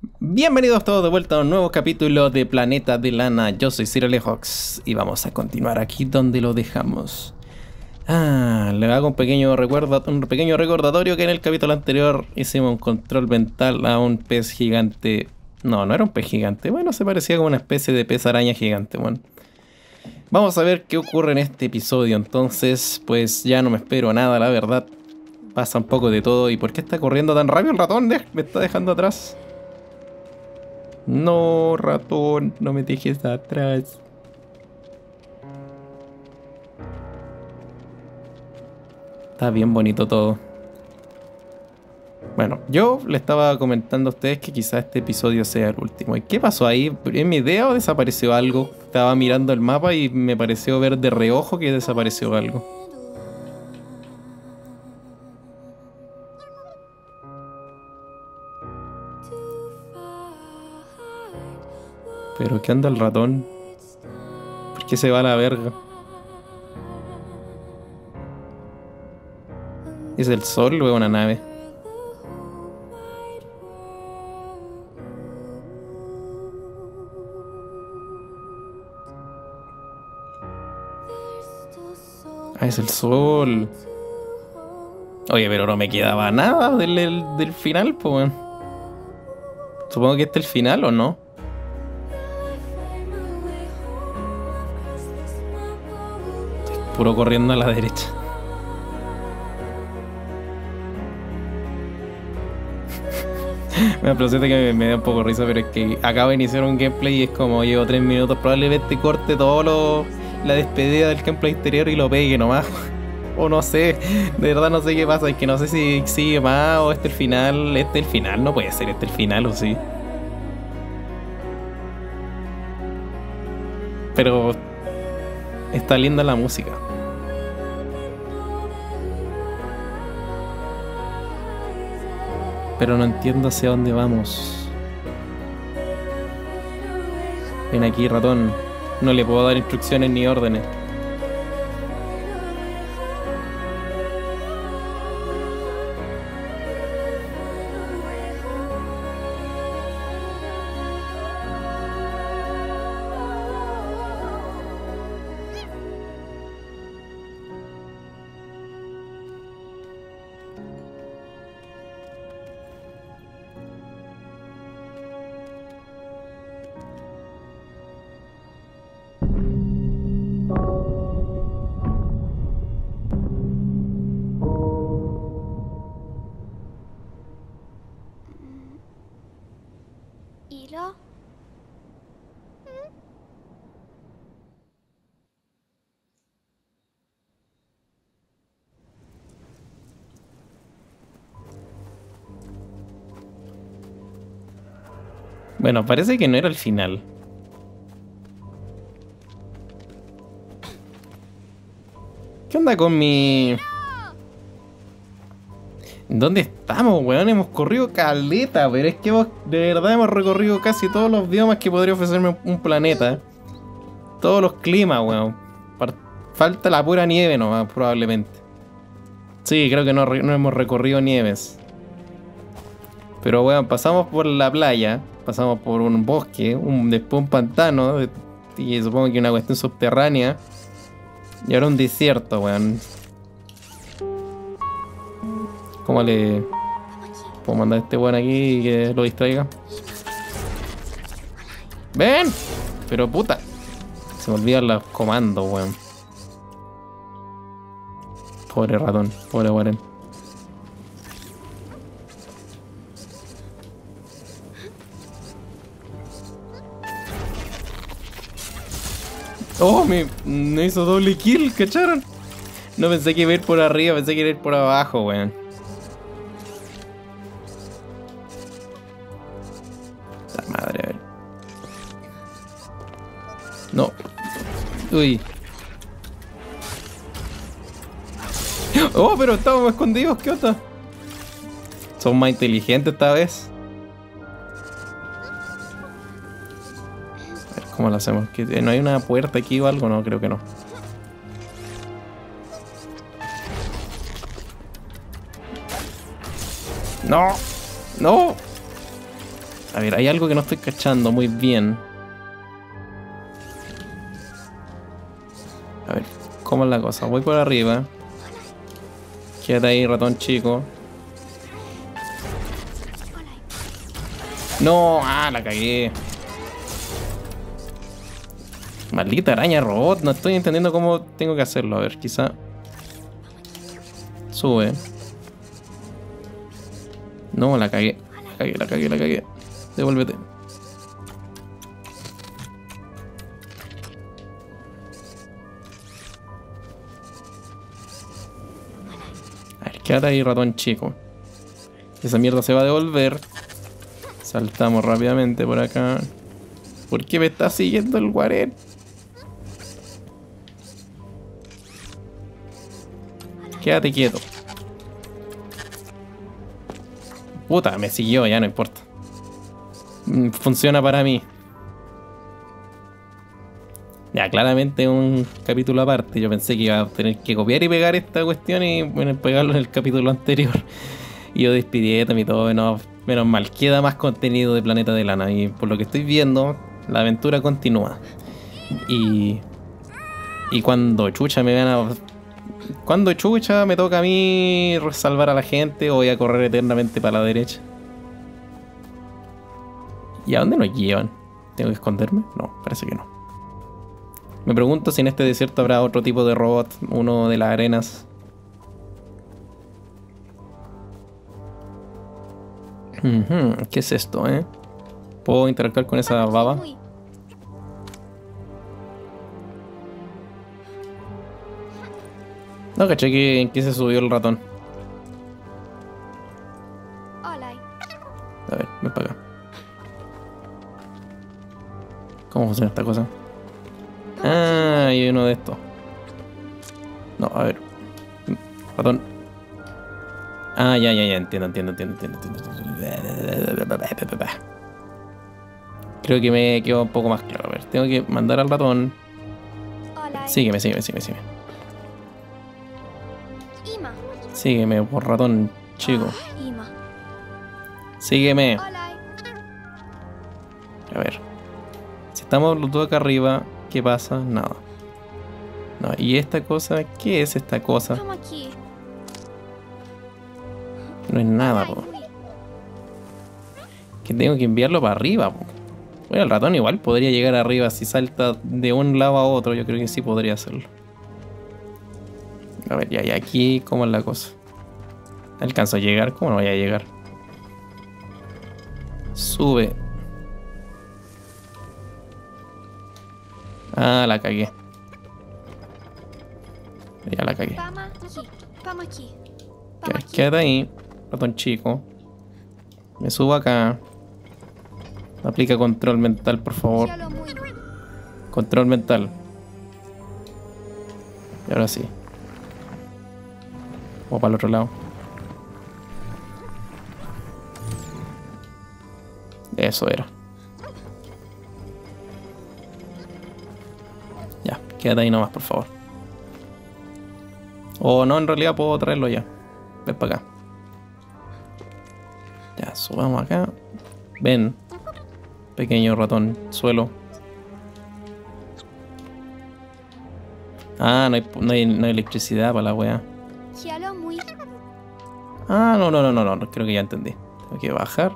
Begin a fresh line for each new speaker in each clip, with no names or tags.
Bienvenidos todos de vuelta a un nuevo capítulo de Planeta de Lana. Yo soy Ciro Lejox y vamos a continuar aquí donde lo dejamos. Le hago un pequeño recordatorio que en el capítulo anterior hicimos un control mental a un pez gigante. No, no era un pez gigante. Bueno, se parecía como una especie de pez araña gigante. Bueno, vamos a ver qué ocurre en este episodio. Entonces, pues ya no me espero nada, la verdad. Pasa un poco de todo. ¿Y por qué está corriendo tan rápido el ratón? Me está dejando atrás. No, ratón, no me dejes atrás. Está bien bonito todo. Bueno, yo le estaba comentando a ustedes que quizás este episodio sea el último. ¿Y qué pasó ahí? ¿Es mi idea o desapareció algo? Estaba mirando el mapa y me pareció ver de reojo que desapareció algo. ¿Pero qué anda el ratón? ¿Por qué se va a la verga? ¿Es el sol o es una nave? Ah, es el sol. Oye, pero no me quedaba nada del final, pues bueno. Supongo que este es el final, ¿o no? Puro corriendo a la derecha. Me parece que me da un poco risa, pero es que acabo de iniciar un gameplay y es como llevo 3 minutos. Probablemente corte la despedida del gameplay exterior y lo pegue nomás. O no sé, de verdad no sé qué pasa. Es que no sé si sigue más o este es el final. Este es el final, no puede ser este el final, o sí. Pero está linda la música. Pero no entiendo hacia dónde vamos. Ven aquí, ratón. No le puedo dar instrucciones ni órdenes.
¿Hilo?
Bueno, parece que no era el final. ¿Qué onda con mi...? ¿Dónde estamos, weón? Hemos corrido caleta, pero es que de verdad hemos recorrido casi todos los biomas que podría ofrecerme un planeta. Todos los climas, weón. Falta la pura nieve nomás, probablemente. Sí, creo que no hemos recorrido nieves. Pero weón, pasamos por la playa, pasamos por un bosque, después un pantano, y supongo que una cuestión subterránea. Y ahora un desierto, weón. ¿Cómo le puedo mandar a este weón aquí y que lo distraiga? ¡Ven! Pero puta, se me olvidan los comandos, weón. Pobre ratón, pobre Warren. Oh, me hizo doble kill, ¿cacharon? No pensé que iba a ir por arriba, pensé que iba a ir por abajo, weón. La madre, a ver. No. Uy. Oh, pero estábamos escondidos, ¿qué onda? Son más inteligentes esta vez. A ver, ¿cómo lo hacemos? ¿No hay una puerta aquí o algo? No, creo que no. ¡No! ¡No! A ver, hay algo que no estoy cachando muy bien. A ver, ¿cómo es la cosa? Voy por arriba. Quédate ahí, ratón chico. No, la cagué. Maldita araña robot, no estoy entendiendo cómo tengo que hacerlo. A ver, quizá. Sube. No, la cagué. La cagué. Devuélvete. A ver, quédate ahí, ratón chico. Esa mierda se va a devolver. Saltamos rápidamente por acá. ¿Por qué me está siguiendo el guarén? Quédate quieto. Puta, me siguió, ya no importa. Funciona para mí. Ya, claramente un capítulo aparte. Yo pensé que iba a tener que copiar y pegar esta cuestión y bueno, pegarlo en el capítulo anterior. Y yo despidiéndome y todo, no, menos mal. Queda más contenido de Planeta de Lana. Y por lo que estoy viendo, la aventura continúa. Y cuando chucha me vean a... Cuando chucha me toca a mí salvar a la gente o voy a correr eternamente para la derecha. ¿Y a dónde nos llevan? ¿Tengo que esconderme? No, parece que no. Me pregunto si en este desierto habrá otro tipo de robot, uno de las arenas. ¿Qué es esto, ¿Puedo interactuar con esa baba? No caché que en qué se subió el ratón. A ver, ven para acá. ¿Cómo funciona esta cosa? Ah, hay uno de estos. No, a ver. Ratón. Ah, ya, entiendo. Creo que me quedó un poco más claro. A ver, tengo que mandar al ratón. Sígueme. Sígueme, por ratón chico. Sígueme. A ver. Si estamos los dos acá arriba, ¿qué pasa? Nada. No, ¿y esta cosa? ¿Qué es esta cosa? No es nada, po. Que tengo que enviarlo para arriba, po. Bueno, el ratón igual podría llegar arriba si salta de un lado a otro. Yo creo que sí podría hacerlo. A ver, ya, y aquí, ¿cómo es la cosa? ¿Alcanzo a llegar? ¿Cómo no voy a llegar? Sube. Ah, la cagué. Ya la cagué. Quédate ahí, ratón chico. Me subo acá. Aplica control mental, por favor. Control mental. Y ahora sí. O para el otro lado. Eso era. Ya, quédate ahí nomás, por favor. O no, en realidad puedo traerlo ya. Ven para acá. Ya, subamos acá. Ven. Pequeño ratón, suelo. Ah, no hay electricidad para la weá. Ah, no, creo que ya entendí. Tengo que bajar.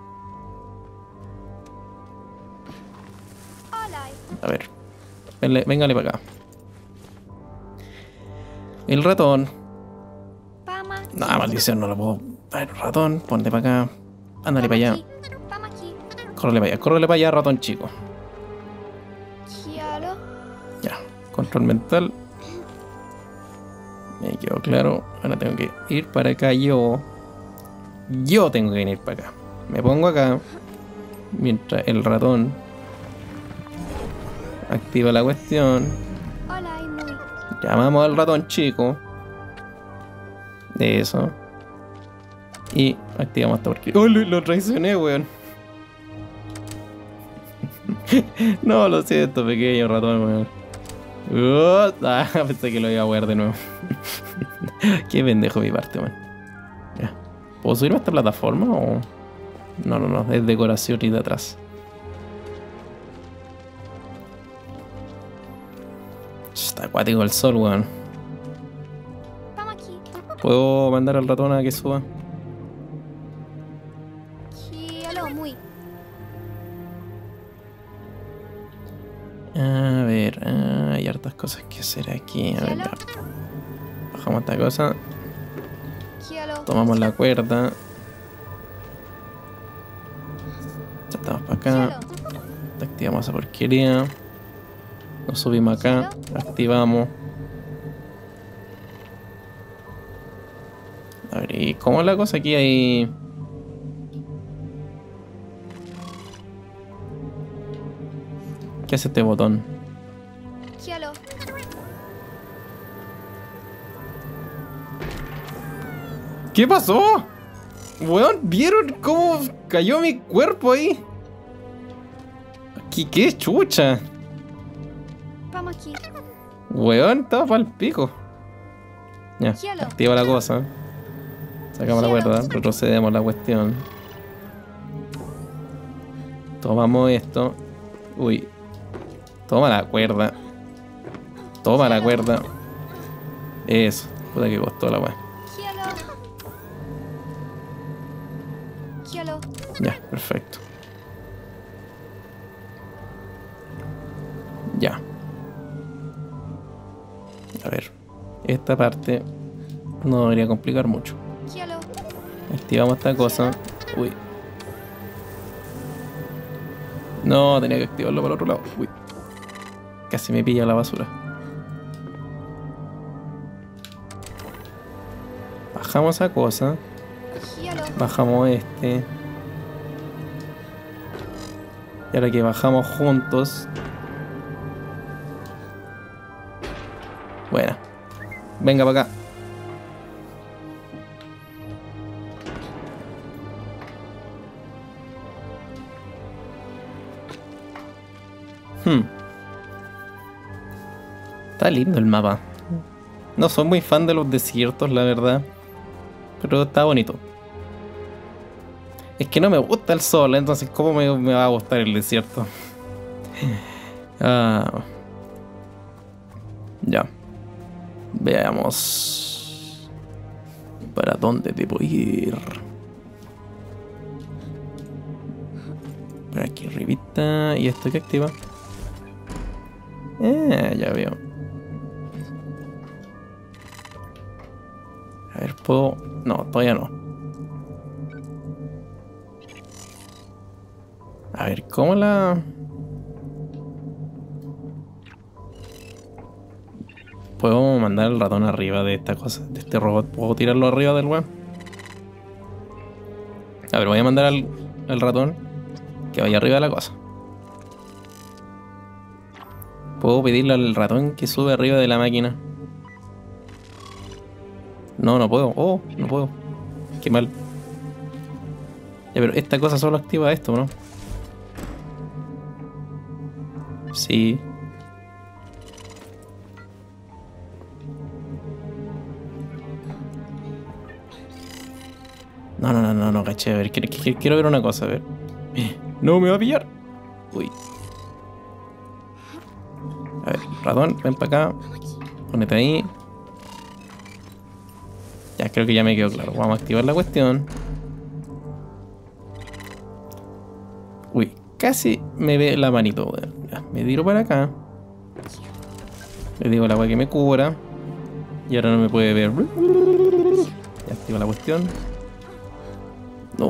A ver. Véngale para acá. El ratón. No, maldición, no lo puedo. A ver, ratón, ponte para acá. Ándale para allá. Córrele para allá, ratón chico. Ya, control mental. Me quedó claro. Ahora tengo que ir para acá yo. Yo tengo que venir para acá. Me pongo acá. Mientras el ratón activa la cuestión. Llamamos al ratón chico. De eso. Y activamos esta porquería. ¡Oh, lo traicioné, weón! No, lo siento, pequeño ratón, weón. Pensé que lo iba a wear de nuevo. Qué pendejo mi parte, weón. Ya. ¿Puedo subirme a esta plataforma o...? No, no, no, es decoración y de atrás. Está acuático el sol, weón. ¿Puedo mandar al ratón a que suba? A ver, hay hartas cosas que hacer aquí. A ver, ya. Bajamos esta cosa. Tomamos la cuerda. Saltamos para acá. Activamos esa porquería. Nos subimos acá. Activamos. A ver, ¿y cómo es la cosa? Aquí hay... ¿Qué hace este botón? ¿Qué pasó? Weón, ¿vieron cómo cayó mi cuerpo ahí? Aquí, ¿qué chucha? Weón, estaba para el pico. Ya, activa la cosa. Sacamos la cuerda, retrocedemos la cuestión. Tomamos esto. Uy. Toma la cuerda. Toma la cuerda. Eso. Puta que costó la weá. Ya, perfecto. Ya. A ver. Esta parte no debería complicar mucho. Activamos esta cosa. Uy. No, tenía que activarlo para el otro lado. Uy. Casi me pilla la basura. Bajamos esa cosa. Bajamos este. Y ahora que bajamos juntos. Bueno. Venga para acá. Está lindo el mapa. No soy muy fan de los desiertos, la verdad. Pero está bonito. Es que no me gusta el sol, entonces ¿cómo me va a gustar el desierto? Ya. Veamos. ¿Para dónde debo ir? Por aquí arribita. ¿Y esto qué activa? Ya veo. A ver, ¿puedo...? No, todavía no. A ver, ¿cómo la...? ¿Puedo mandar el ratón arriba de esta cosa? De este robot. ¿Puedo tirarlo arriba del web? A ver, voy a mandar al ratón que vaya arriba de la cosa. ¿Puedo pedirle al ratón que sube arriba de la máquina? No, no puedo. Oh, no puedo. Qué mal. Ya, pero esta cosa solo activa esto, ¿no? Sí. No, caché. A ver, quiero ver una cosa, a ver. No me va a pillar. Uy. A ver, ratón, ven para acá. Ponete ahí. Ya, creo que ya me quedó claro. Vamos a activar la cuestión. Uy, casi me ve la manito, weón. Ya, me tiro para acá. Le digo al agua que me cubra. Y ahora no me puede ver. Ya activo la cuestión. No.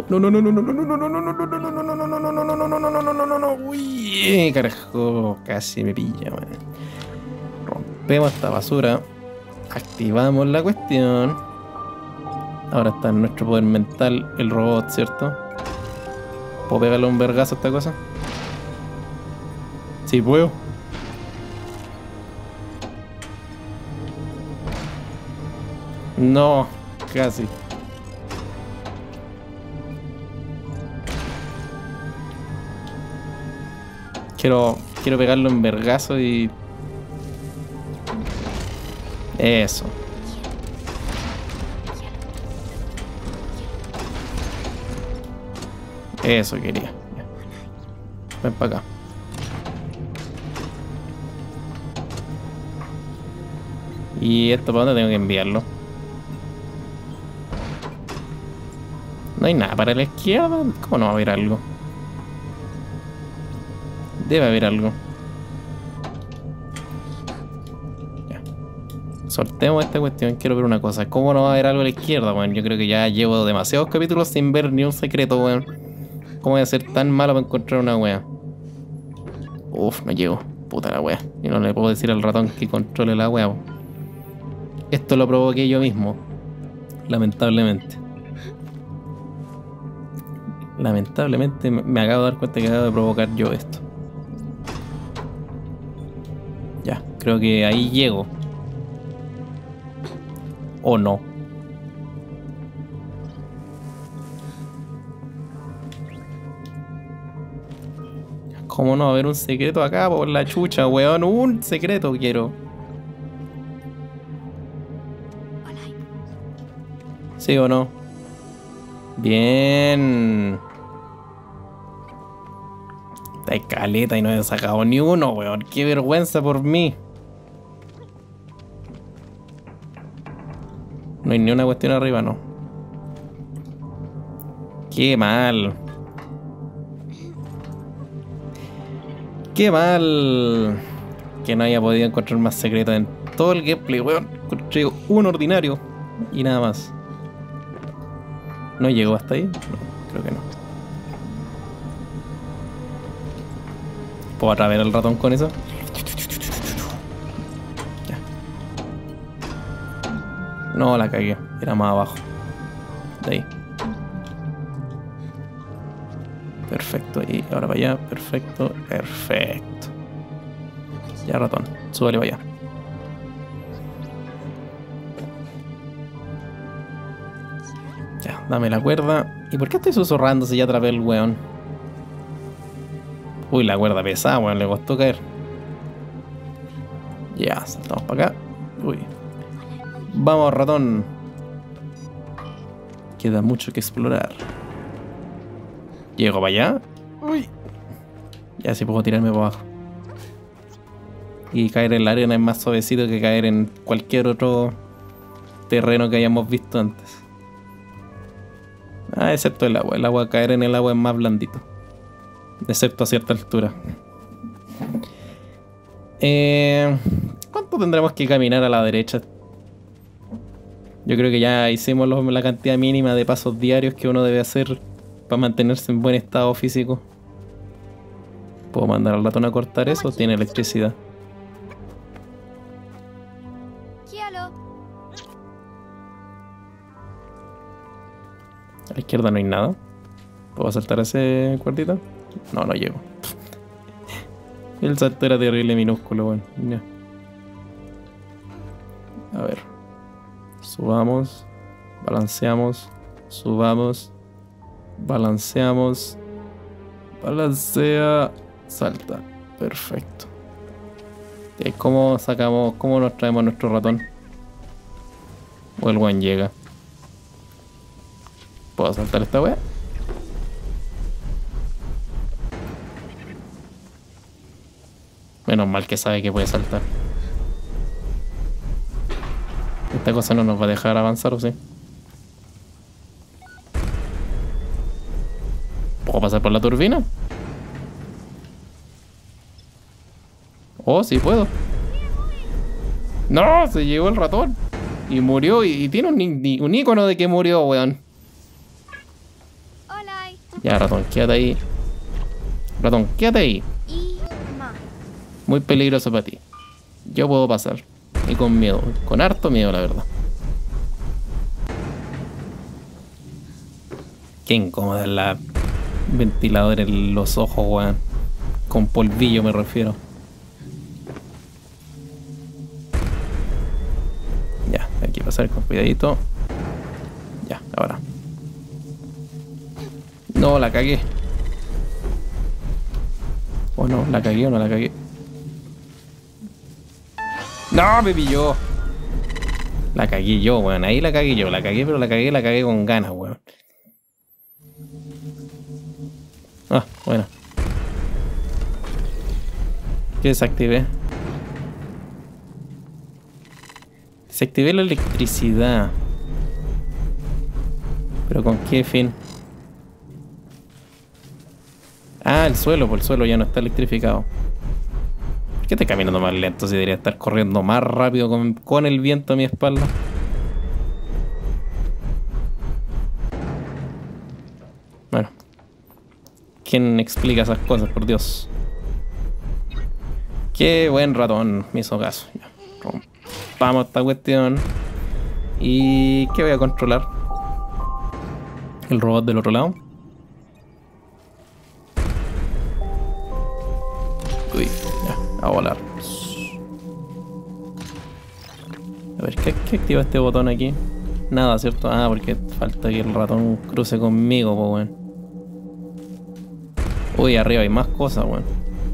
Uy, carajo, casi me pilla, weón. Rompemos esta basura. Activamos la cuestión. Ahora está en nuestro poder mental el robot, ¿cierto? ¿Puedo pegarle un vergazo a esta cosa? Sí, puedo. No, casi. Quiero pegarlo en vergazo y... Eso. Eso quería. Ya. Ven para acá. ¿Y esto para dónde tengo que enviarlo? No hay nada para la izquierda. ¿Cómo no va a haber algo? Debe haber algo. Ya. Soltemos esta cuestión. Quiero ver una cosa. ¿Cómo no va a haber algo a la izquierda, weón? Yo creo que ya llevo demasiados capítulos sin ver ni un secreto, weón. ¿Cómo voy a ser tan malo para encontrar una wea? Uf, no llego. Puta la wea. Y no le puedo decir al ratón que controle la wea, weón. Esto lo provoqué yo mismo. Lamentablemente. Lamentablemente me acabo de dar cuenta que acabo de provocar yo esto. Ya, creo que ahí llego. ¿O no? ¿Cómo no va a haber un secreto acá por la chucha, weón? Un secreto quiero. ¿Sí o no? Bien. Hay caleta y no he sacado ni uno, weón. Qué vergüenza por mí. No hay ni una cuestión arriba, no. Qué mal. Qué mal que no haya podido encontrar más secretos en todo el gameplay, weón. Encontré un ordinario y nada más. ¿No llegó hasta ahí? No, creo que no. ¿Puedo atraer al ratón con eso? Ya. No, la cagué. Era más abajo. De ahí. Perfecto. Y ahora para allá. Perfecto. Perfecto. Ya, ratón. Súbale para allá. Ya, dame la cuerda. ¿Y por qué estoy susurrando si ya atrapé el weón? Uy, la cuerda pesada, weón. Le costó caer. Ya, saltamos para acá. Uy. Vamos, ratón. Queda mucho que explorar. Llego para allá. Uy. Ya sí puedo tirarme para abajo. Y caer en la arena es más suavecito que caer en cualquier otro terreno que hayamos visto antes. Ah, excepto el agua. El agua, caer en el agua es más blandito. Excepto a cierta altura. ¿Cuánto tendremos que caminar a la derecha? Yo creo que ya hicimos la cantidad mínima de pasos diarios que uno debe hacer para mantenerse en buen estado físico. ¿Puedo mandar al ratón a cortar eso? Tiene electricidad. A la izquierda no hay nada. ¿Puedo saltar ese cuartito? No, no llego. El salto era terrible minúsculo, bueno. Ya. A ver. Subamos. Balanceamos. Subamos. Balanceamos. Balancea. Salta. Perfecto. ¿Y cómo sacamos, cómo nos traemos a nuestro ratón? O el buen llega. ¿Puedo saltar esta wea? Menos mal que sabe que puede saltar. Esta cosa no nos va a dejar avanzar, ¿o sí? ¿Puedo pasar por la turbina? Oh, sí puedo. No, se llevó el ratón. Y murió, y tiene un icono de que murió, weón. Ya, ratón, quédate ahí. Ratón, quédate ahí. Muy peligroso para ti. Yo puedo pasar. Y con miedo. Con harto miedo, la verdad. Qué incómoda es la ventilador en los ojos, weón. Con polvillo me refiero. Ya, hay que pasar con cuidadito. Ya, ahora. No, la cagué. ¿O no? ¿La cagué o no la cagué? ¡No! Me pilló. La cagué yo, weón. Ahí la cagué yo. La cagué, pero la cagué con ganas, weón. Bueno. ¿Qué desactivé? Desactivé la electricidad. ¿Pero con qué fin? Ah, el suelo, pues el suelo ya no está electrificado. ¿Por qué estoy caminando más lento si debería estar corriendo más rápido con el viento a mi espalda? Bueno. ¿Quién explica esas cosas, por Dios? Qué buen ratón, me hizo caso. Ya, rompamos esta cuestión. ¿Y qué voy a controlar? ¿El robot del otro lado? Uy, ya, a volar. A ver, ¿qué activa este botón aquí? Nada, ¿cierto? Ah, porque falta que el ratón cruce conmigo, pues, weón. Uy, arriba hay más cosas, weón.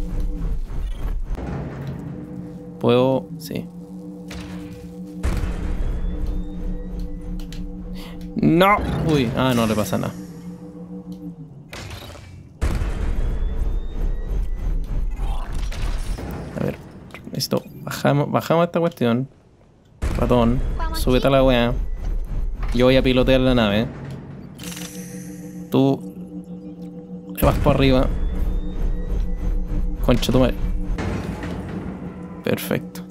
¿Puedo? Sí. ¡No! Uy, no le pasa nada. A ver, esto. Bajamos esta cuestión. Ratón, súbete a la weá. Yo voy a pilotear la nave. Tú te vas por arriba. Concha tu madre. Perfecto.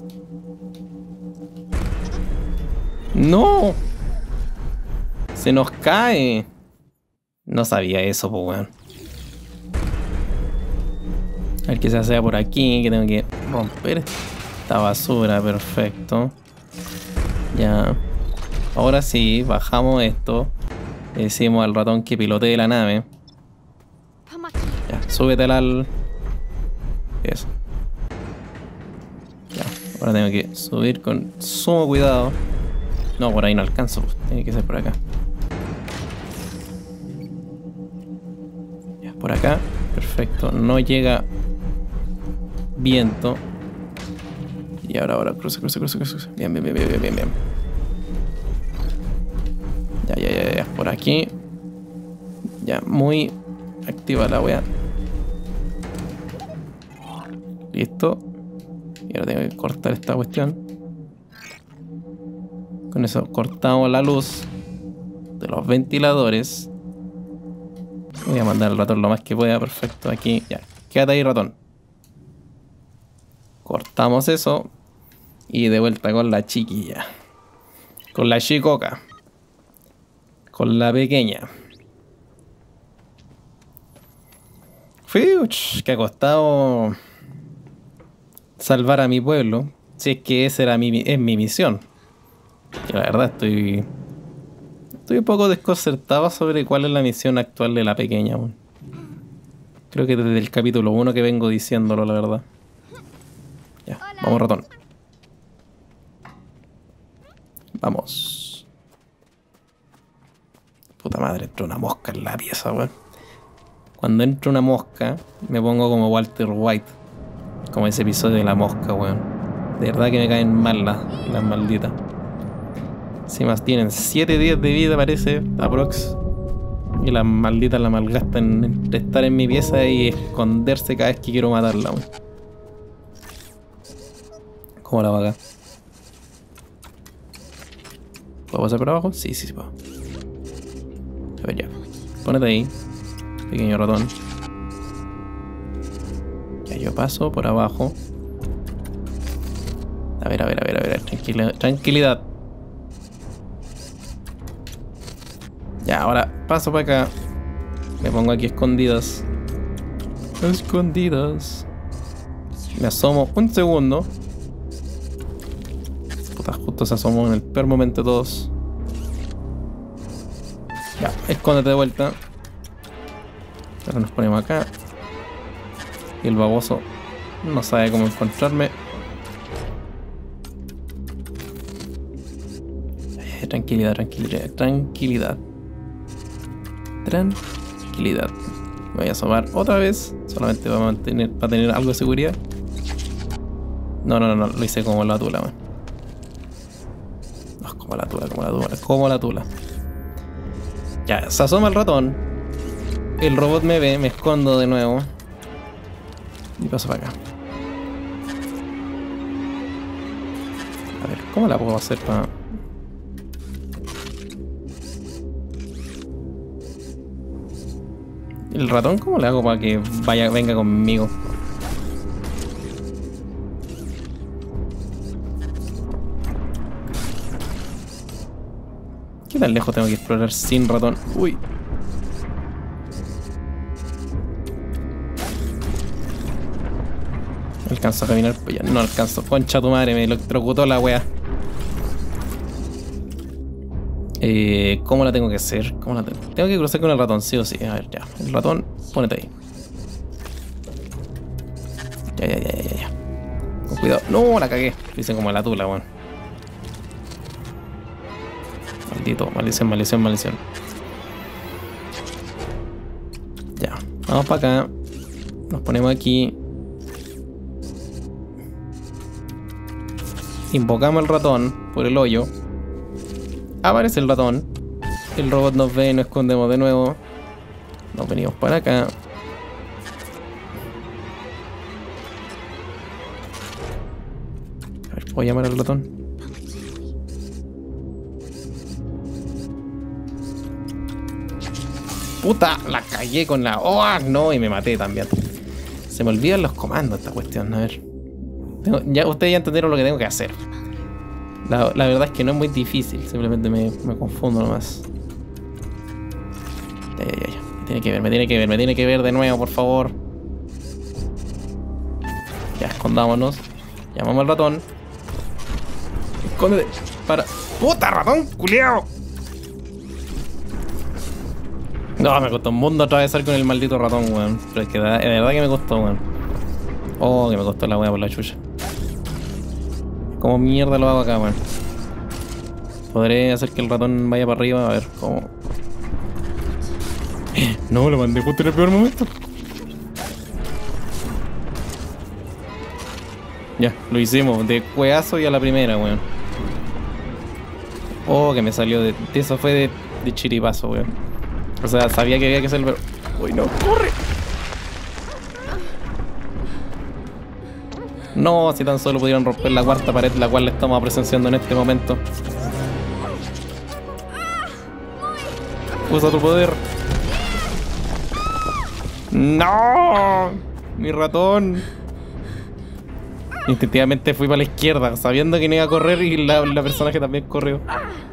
¡No! ¡Se nos cae! No sabía eso, pues, weón. A ver qué se hace por aquí. Que tengo que romper esta basura. Perfecto. Ya. Ahora sí, bajamos esto. Le decimos al ratón que pilotee la nave. Ya, súbetela al... Eso. Ya, ahora tengo que subir con sumo cuidado. No, por ahí no alcanzo, pues. Tiene que ser por acá. Ya, por acá. Perfecto. No llega viento. Y ahora, cruce. Bien. Ya. Por aquí. Ya, muy activa la wea. Listo. Y ahora tengo que cortar esta cuestión. Con eso cortamos la luz de los ventiladores. Voy a mandar al ratón lo más que pueda. Perfecto, aquí. Ya, quédate ahí, ratón. Cortamos eso. Y de vuelta con la chiquilla. Con la chicoca. Con la pequeña. Fiuch, que ha costado salvar a mi pueblo. Si es que esa era es mi misión. Que la verdad estoy un poco desconcertado sobre cuál es la misión actual de la pequeña. Man. Creo que desde el capítulo 1 que vengo diciéndolo, la verdad. Ya, vamos, ratón. Vamos. Puta madre, entró una mosca en la pieza, weón. Cuando entra una mosca, me pongo como Walter White. Como ese episodio de la mosca, weón. De verdad que me caen mal las malditas. Si más tienen 7 días de vida, parece, aprox. Y las malditas la malgastan entre estar en mi pieza y esconderse cada vez que quiero matarla, weón. ¿Cómo la vaca? ¿Puedo pasar por abajo? Sí, puedo. A ver, ya. Ponete ahí. Pequeño ratón. Ya, yo paso por abajo. A ver. Tranquilidad. Ya, ahora paso para acá. Me pongo aquí escondidas. Me asomo un segundo. Puta, justo se asomó en el peor momento de todos. Ya, escóndete de vuelta. Ahora nos ponemos acá. Y el baboso no sabe cómo encontrarme. Tranquilidad. Me voy a asomar otra vez. Solamente va a tener algo de seguridad. No. Lo hice como la tula, man. No, como la tula. Ya, se asoma el ratón. el robot me ve, me escondo de nuevo. Y paso para acá. A ver, ¿cómo la puedo hacer para...? ¿El ratón cómo le hago para que venga conmigo? ¿Qué tan lejos tengo que explorar sin ratón? Uy. Alcanzo a caminar, pues ya no alcanzo. Concha tu madre, me electrocutó la wea. ¿Cómo la tengo que hacer? ¿Cómo la tengo? Tengo que cruzar con el ratón, sí o sí. A ver, ya. El ratón, ponete ahí. Ya. Con cuidado. No, la cagué. Dicen como la tula, weón. Maldito, maldición. Ya, vamos para acá. Nos ponemos aquí. Invocamos el ratón por el hoyo. Aparece el ratón. El robot nos ve y nos escondemos de nuevo. Nos venimos para acá. A ver, ¿puedo llamar al ratón? Puta, la cagué con la... ¡Oh, no! Y me maté también. Se me olvidan los comandos esta cuestión. A ver. Ustedes ya entendieron lo que tengo que hacer. La verdad es que no es muy difícil. Simplemente me confundo nomás. Ya. Me tiene que ver de nuevo, por favor. Ya, escondámonos. Llamamos al ratón. Escóndete. Para... ¡Puta, ratón! ¡Culeado! No, me costó un mundo atravesar con el maldito ratón, weón. Pero es que de verdad que me costó, weón. Oh, que me costó la weá por la chucha. ¿Cómo mierda lo hago acá, weón? ¿Podré hacer que el ratón vaya para arriba? A ver, ¿cómo? No, lo mandé justo en el peor momento. Ya, lo hicimos. De cueazo y a la primera, weón. Oh, que me salió de... Eso fue de chiripazo, weón. O sea, sabía que había que hacerlo, pero... ¡Uy, no! ¡Corre! No, si tan solo pudieron romper la cuarta pared, la cual le estamos presenciando en este momento. Usa tu poder. ¡No! Mi ratón. Instintivamente fui para la izquierda, sabiendo que no iba a correr y la personaje también corrió.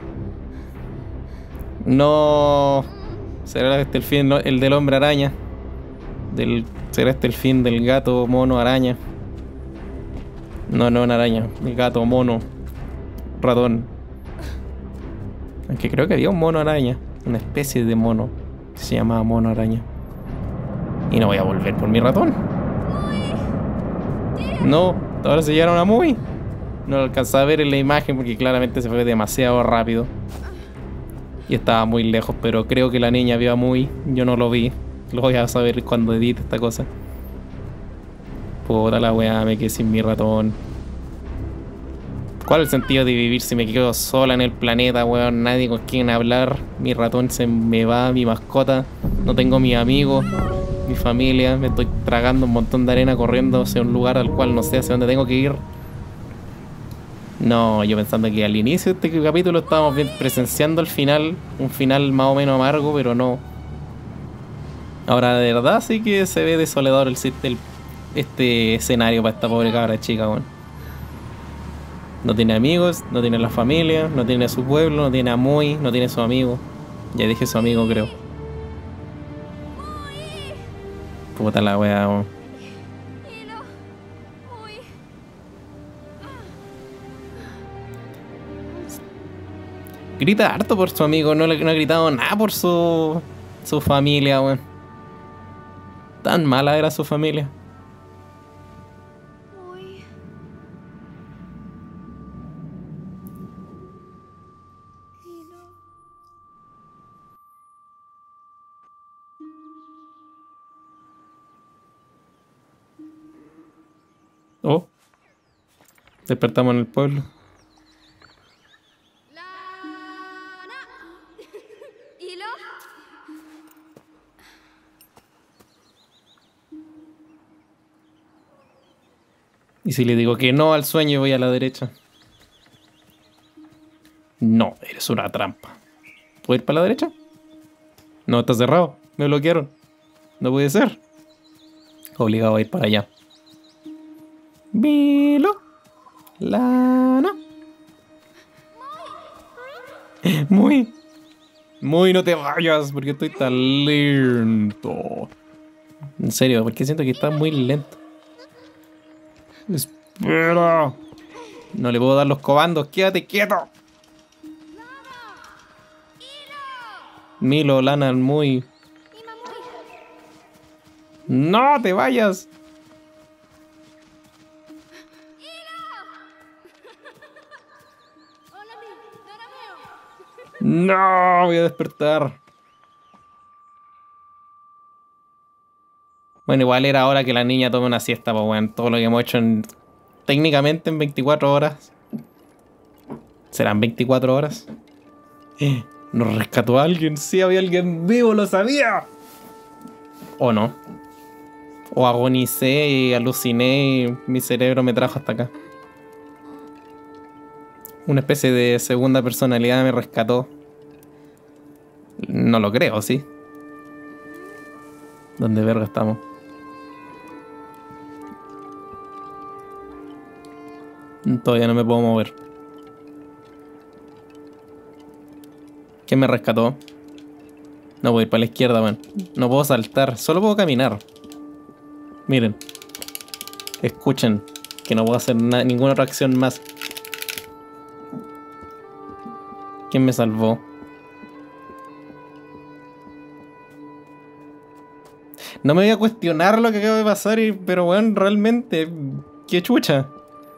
No... ¿Será este el fin, el del hombre araña? ¿Será este el fin del gato mono araña? No, una araña. El gato mono ratón. Aunque creo que había un mono araña. Una especie de mono que se llamaba mono araña. Y no voy a volver por mi ratón. No, ahora se llevaron a Muy. No lo alcanzaba a ver en la imagen porque claramente se fue demasiado rápido. Y estaba muy lejos, pero creo que la niña vio a Muy. Yo no lo vi. Lo voy a saber cuando edite esta cosa. Puta la weá, me quedé sin mi ratón. ¿Cuál es el sentido de vivir si me quedo sola en el planeta, weón? Nadie con quien hablar. Mi ratón se me va, mi mascota. No tengo mis amigos, mi familia. Me estoy tragando un montón de arena corriendo hacia un lugar al cual no sé hacia dónde tengo que ir. No, yo pensando que al inicio de este capítulo estábamos presenciando el final. Un final más o menos amargo, pero no. Ahora de verdad sí que se ve desolador este escenario para esta pobre cabra chica, weón. No tiene amigos, no tiene la familia, no tiene a su pueblo, no tiene a Muy, no tiene a su amigo. Ya dije su amigo, creo. Puta la wea, weón. Grita harto por su amigo, no ha gritado nada por su familia, weón. Tan mala era su familia. Oh, despertamos en el pueblo. ¿Y si le digo que no al sueño y voy a la derecha? No, eres una trampa. ¿Puedo ir para la derecha? No, está cerrado. Me bloquearon. No puede ser. Obligado a ir para allá. Milo. Lana. Muy. Muy, no te vayas, porque estoy tan lento. En serio, porque siento que está muy lento. Espera. No le puedo dar los comandos, quédate quieto. Milo, Lana, muy. No te vayas. No, voy a despertar. Bueno, igual era hora que la niña tome una siesta, pues bueno, todo lo que hemos hecho técnicamente en 24 horas. ¿Serán 24 horas? ¿Nos rescató alguien? Sí, había alguien vivo, lo sabía. ¿O no? O agonicé y aluciné y mi cerebro me trajo hasta acá. Una especie de segunda personalidad me rescató. No lo creo, ¿sí? ¿Dónde verga estamos? Todavía no me puedo mover. ¿Quién me rescató? No voy para la izquierda, man. No puedo saltar, solo puedo caminar. Miren. Escuchen, que no puedo hacer ninguna otra acción más. ¿Quién me salvó? No me voy a cuestionar lo que acaba de pasar, pero bueno, realmente, qué chucha.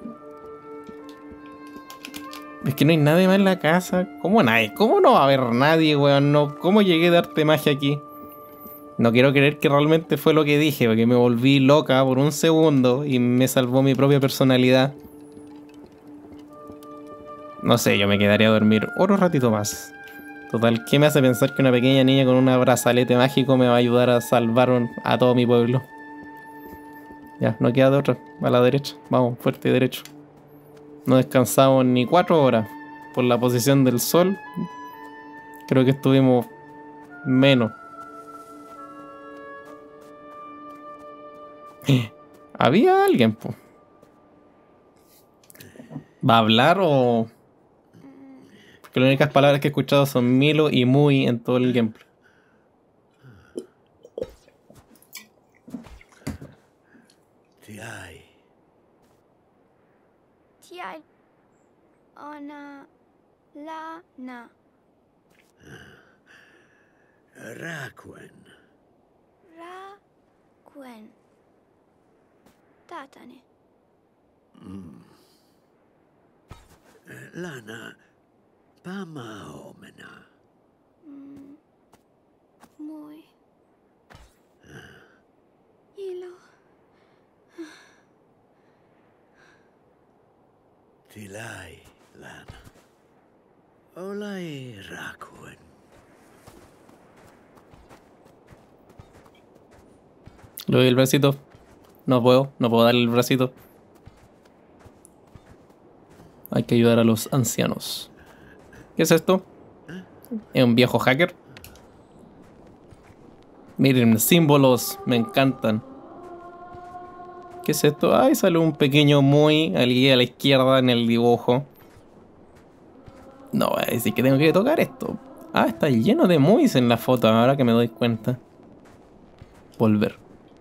Es que no hay nadie más en la casa. ¿Cómo nadie? ¿Cómo no va a haber nadie, weón? No, ¿cómo llegué de arte magia aquí? No quiero creer que realmente fue lo que dije, porque me volví loca por un segundo y me salvó mi propia personalidad. No sé, yo me quedaría a dormir otro ratito más. Total, ¿qué me hace pensar que una pequeña niña con un brazalete mágico me va a ayudar a salvar a todo mi pueblo? Ya, no queda de otra. A la derecha. Vamos, fuerte y derecho. No descansamos ni 4 horas. Por la posición del sol, creo que estuvimos menos. ¿Había alguien, po? ¿Va a hablar o...? Porque las únicas palabras que he escuchado son Milo y muy en todo el gameplay.
Tiai. Ona. Lana.
Rakuen.
Rakuen. Tatane.
Lana. Pamaomena.
Muy. Hilo.
Tilai, Lana. Olai Rakuen.
Le doy el bracito. No puedo darle el bracito. Hay que ayudar a los ancianos. ¿Qué es esto? ¿Es un viejo hacker? Miren, símbolos, me encantan. ¿Qué es esto? Ay, sale un pequeño muy allí a la izquierda en el dibujo. No, voy a decir que tengo que tocar esto. Ah, está lleno de muis en la foto, ahora que me doy cuenta. Volver.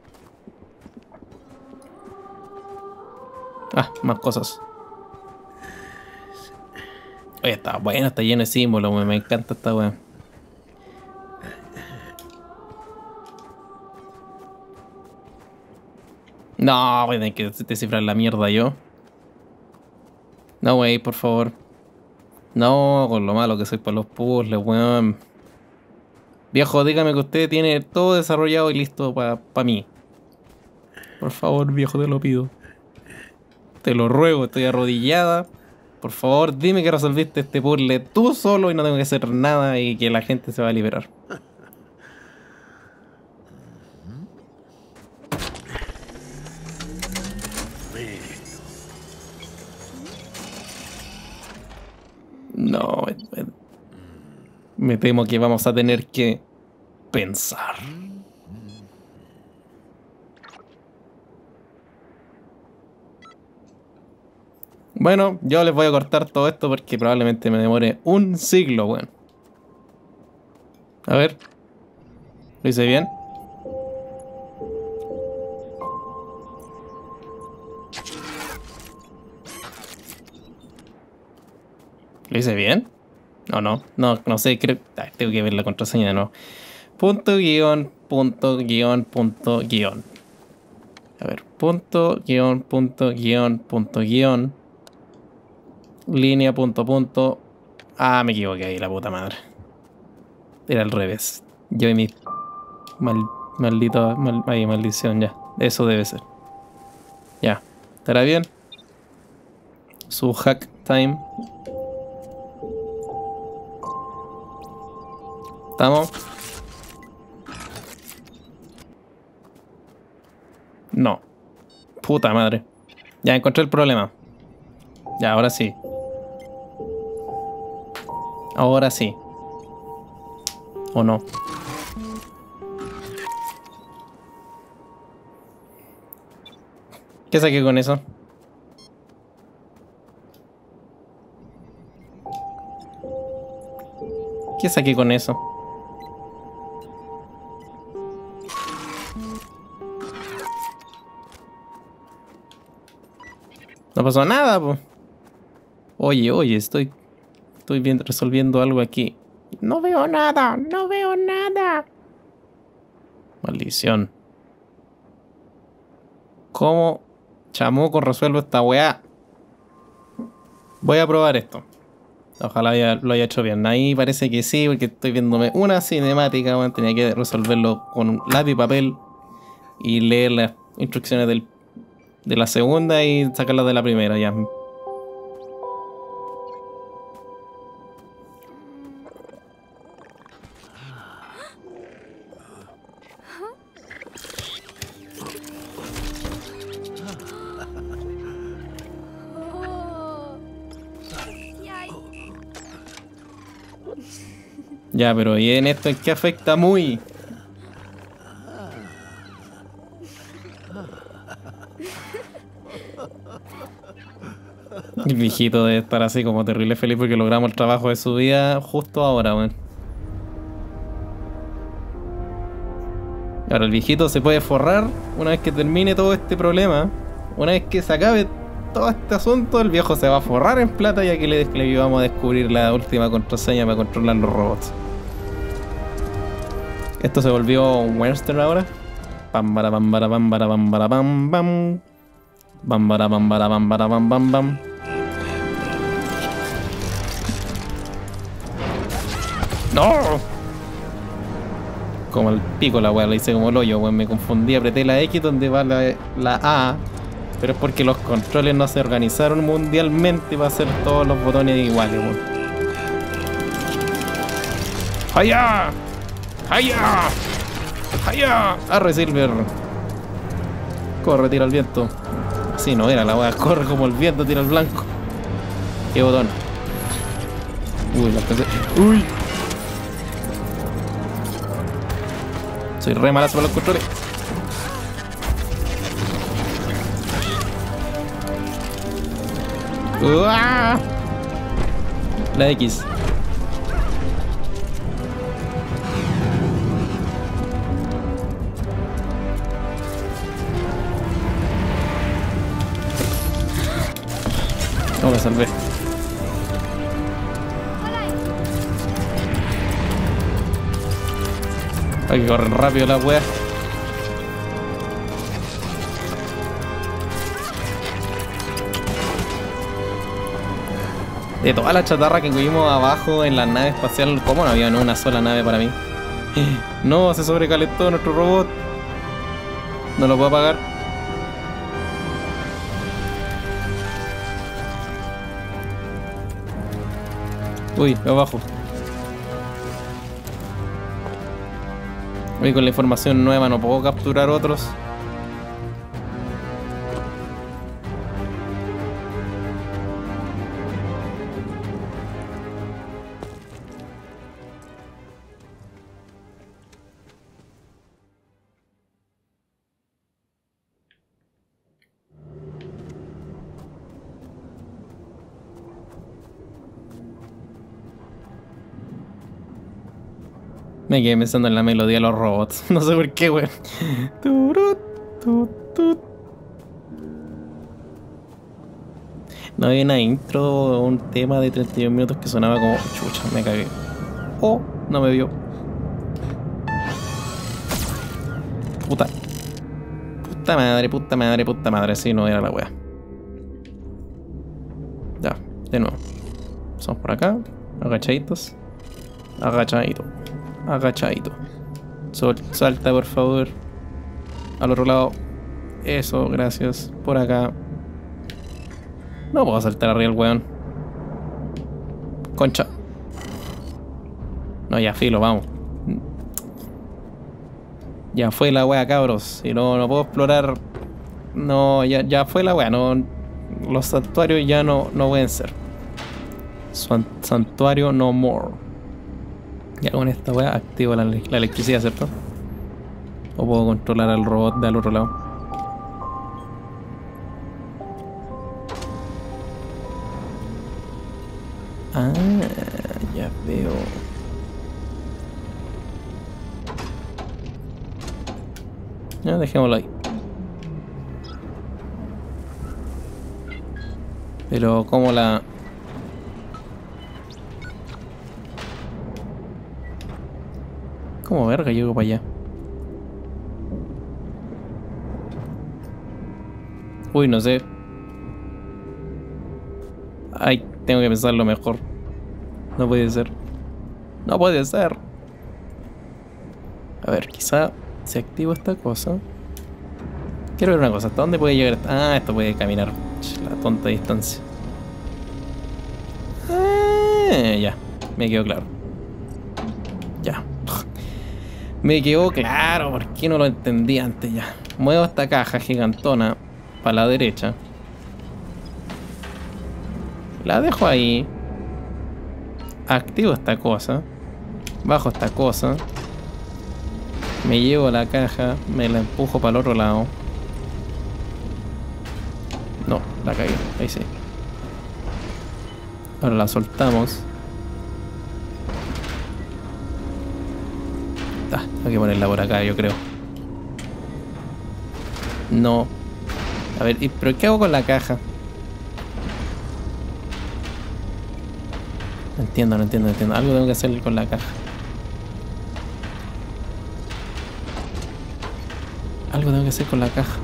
Ah, más cosas. Oye, está bueno, está lleno de símbolos, me encanta esta weá. No, voy a tener que descifrar la mierda yo. No, wey, por favor. No, con lo malo que soy para los puzzles, weón. Viejo, dígame que usted tiene todo desarrollado y listo para mí. Por favor, viejo, te lo pido. Te lo ruego, estoy arrodillada. Por favor, dime que resolviste este puzzle tú solo y no tengo que hacer nada y que la gente se va a liberar. No, me temo que vamos a tener que pensar. Bueno, yo les voy a cortar todo esto porque probablemente me demore un siglo, weón. A ver. ¿Lo hice bien? ¿Lo hice bien? No sé, creo... Ay, tengo que ver la contraseña de nuevo. Punto guión, punto guión, punto guión. A ver, punto guión, punto guión, punto guión. Línea, punto, punto. Ah, me equivoqué ahí, la puta madre. Era al revés. Yo y mi... maldición, ya. Eso debe ser. Ya. ¿Estará bien? Su hack time. ¿Estamos? No. Puta madre. Ya encontré el problema. Ya, ahora sí. Ahora sí. ¿O no? ¿Qué saqué con eso? ¿Qué saqué con eso? No pasó nada, po. Oye, estoy bien resolviendo algo aquí. No veo nada, no veo nada. Maldición. ¿Cómo chamuco resuelvo esta weá? Voy a probar esto. Ojalá lo haya hecho bien. Ahí parece que sí, porque estoy viéndome una cinemática, weón. Tenía que resolverlo con un lápiz y papel y leer las instrucciones de la segunda y sacarlas de la primera, ya. Ya, pero ¿y en esto en qué afecta muy? El viejito debe estar así como terrible feliz porque logramos el trabajo de su vida justo ahora, weón. Ahora el viejito se puede forrar una vez que termine todo este problema. Una vez que se acabe todo este asunto, el viejo se va a forrar en plata ya que le ayudamos a descubrir la última contraseña para controlar los robots. Esto se volvió un western ahora. Pam para pam para pam para pam para pam pam. Bam para pam para pam para pam pam pam. ¡No! Como el pico la weá, la hice como el hoyo, weón. Me confundí, apreté la X donde va la A. Pero es porque los controles no se organizaron mundialmente para hacer todos los botones iguales, weón. ¡Hayá! ¡Hayá! ¡Hayá! ¡Arre, Silver! Corre, tira al viento. Así no era la weá, corre como el viento, tira al blanco. ¿Qué botón? Uy, la alcancé. ¡Uy! Soy re malazo para los controles. ¡Uah! La X. No me salvé. Hay que correr rápido la wea. De toda la chatarra que cogimos abajo en la nave espacial, ¿cómo no había una sola nave para mí? No, se sobrecalentó nuestro robot. No lo puedo apagar. Uy, abajo. Hoy con la información nueva no puedo capturar otros. Me quedé pensando en la melodía de los robots. No sé por qué, weón. Turut, tut, tut. No había una intro o un tema de 31 minutos que sonaba como chucha, me cagué. Oh, no me vio. Puta. Puta madre, puta madre, puta madre. Sí, no era la wea. Ya, de nuevo. Somos por acá. Agachaditos. Agachadito. Agachadito. Salta, por favor. Al otro lado. Eso, gracias. Por acá. No puedo saltar arriba el weón. Concha. No, ya filo, vamos. Ya fue la wea, cabros. Si no, no puedo explorar. No, ya fue la wea. No, los santuarios ya no pueden ser. Santuario no more. Ya con esta wea activo la electricidad, ¿cierto? O puedo controlar al robot del otro lado. Ah, ya veo. Ya, dejémoslo ahí. Pero ¿cómo la...? ¿Cómo verga llego para allá? Uy, no sé. Ay, tengo que pensarlo mejor. No puede ser. No puede ser. A ver, quizá se activa esta cosa. Quiero ver una cosa. ¿Hasta dónde puede llegar? Ah, esto puede caminar. La tonta distancia. Ya. Me quedó claro. Ya. Me quedó claro. ¿Por qué no lo entendí antes ya? Muevo esta caja gigantona para la derecha. La dejo ahí. Activo esta cosa. Bajo esta cosa. Me llevo la caja. Me la empujo para el otro lado. No, la cagué. Ahí sí. Ahora la soltamos. Hay que ponerla por acá, yo creo. No. A ver, ¿pero qué hago con la caja? No entiendo. Algo tengo que hacer con la caja. Algo tengo que hacer con la caja.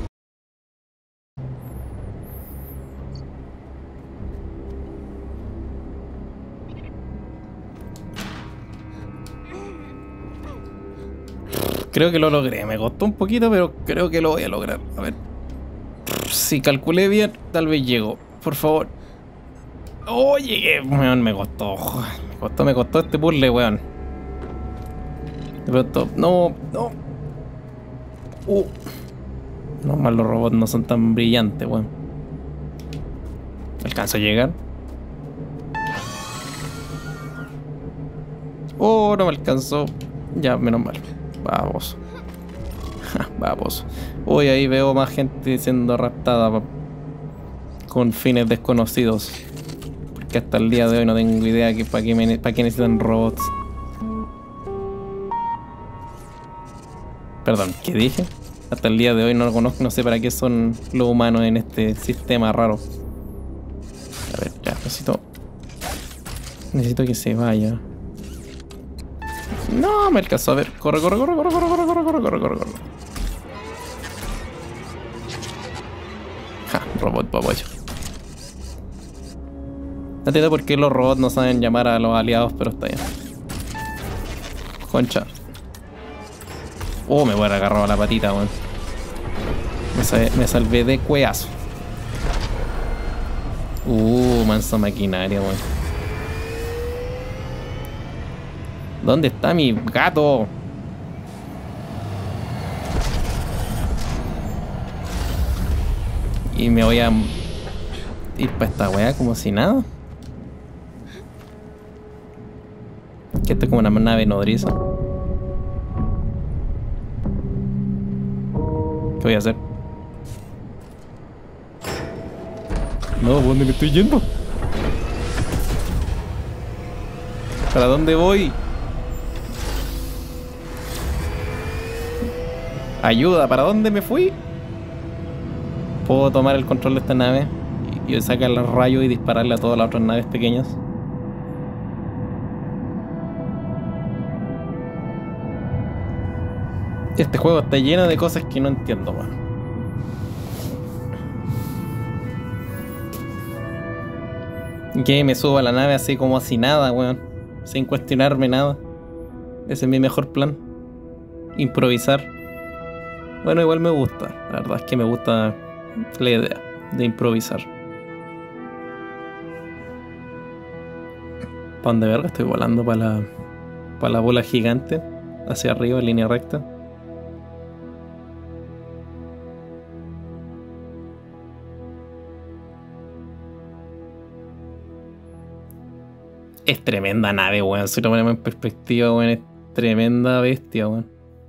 Creo que lo logré. Me costó un poquito, pero creo que lo voy a lograr. A ver. Si calculé bien, tal vez llego. Por favor. Oh, llegué. Weón, me costó. Me costó este puzzle, weón. De pronto. No. Normal, los robots no son tan brillantes, weón. ¿Alcanzo a llegar? Oh, no me alcanzó. Ya, menos mal. Vamos. Vamos. Uy, ahí veo más gente siendo raptada con fines desconocidos. Porque hasta el día de hoy no tengo idea que para qué necesitan robots. Perdón, ¿qué dije? Hasta el día de hoy no lo conozco, no sé para qué son los humanos en este sistema raro. A ver, ya, necesito que se vaya. No, me alcanzó a ver. Corre. Ja, robot baboyo. No entiendo por qué los robots no saben llamar a los aliados, pero está bien. Concha. Oh, me voy a agarrar la patita, weón. Me salvé de cueazo. Mansa maquinaria, weón. ¿Dónde está mi gato? Y me voy a ir para esta weá como si nada. Que esto es como una nave nodriza. ¿Qué voy a hacer? No, ¿dónde me estoy yendo? ¿Para dónde voy? Ayuda, ¿para dónde me fui? Puedo tomar el control de esta nave y sacarle el rayo y dispararle a todas las otras naves pequeñas. Este juego está lleno de cosas que no entiendo, weón. Que me subo a la nave así como así nada, weón. Sin cuestionarme nada. Ese es mi mejor plan. Improvisar. Bueno, igual me gusta. La verdad es que me gusta la idea de improvisar. ¿Para dónde verga? Estoy volando para la bola gigante. Hacia arriba, en línea recta. Es tremenda nave, weón. Si lo ponemos en perspectiva, weón, es tremenda bestia, weón.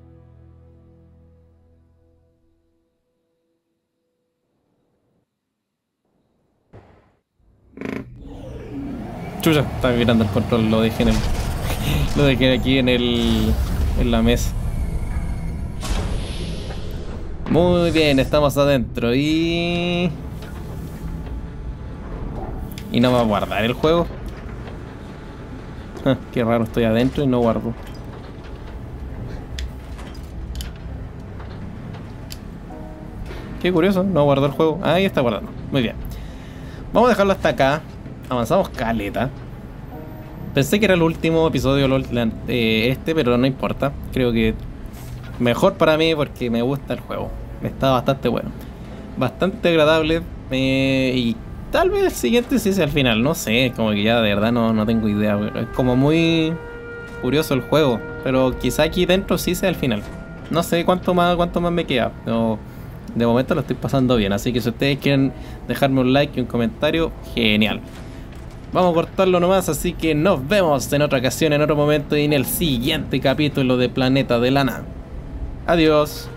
Chucha, estaba mirando el control, lo dejé lo dejé aquí en la mesa. Muy bien, estamos adentro y no va a guardar el juego. Qué raro, estoy adentro y no guardo. Qué curioso, no guardó el juego. Ahí está guardando. Muy bien. Vamos a dejarlo hasta acá. Avanzamos caleta. Pensé que era el último episodio pero no importa. Creo que mejor para mí porque me gusta el juego. Está bastante bueno. Bastante agradable. Y tal vez el siguiente sí sea al final. No sé, como que ya de verdad no tengo idea. Es como muy curioso el juego. Pero quizá aquí dentro sí sea el final. No sé cuánto más me queda. Pero de momento lo estoy pasando bien. Así que si ustedes quieren dejarme un like y un comentario, genial. Vamos a cortarlo nomás, así que nos vemos en otra ocasión, en otro momento y en el siguiente capítulo de Planeta de Lana. Adiós.